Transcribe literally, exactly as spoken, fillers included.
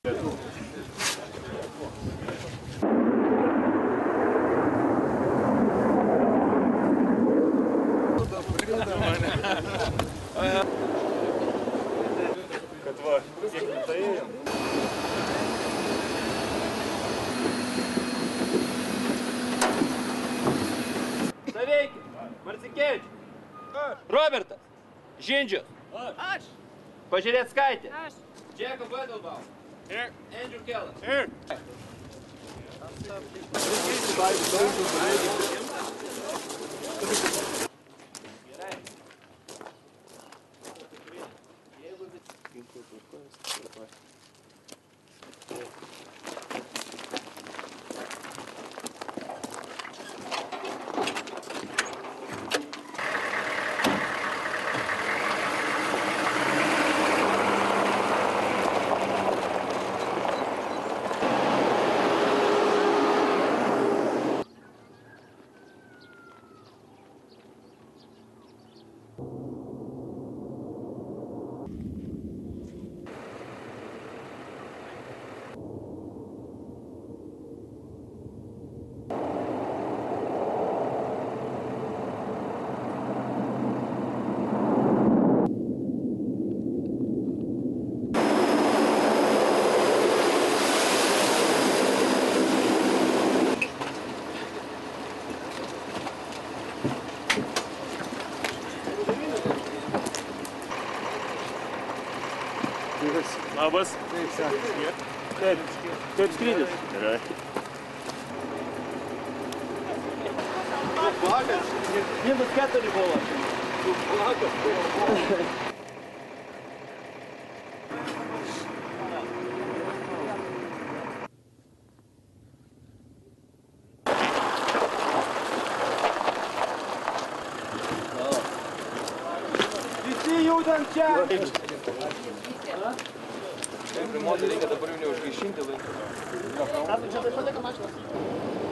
Robertas, Žindžius, aš, Pažiūrėtskaitė, aš, Džeko Badelbaum, Andrew Kellas. Labas. Taip, sekasi. Taip, kaip skrydis? Gerai. Vakas, minus keturi buvo. Vakas buvo. Visi judam čia! Remontai reikia dabar jau neužgaišinti laiką. Čia taip pat mašinas.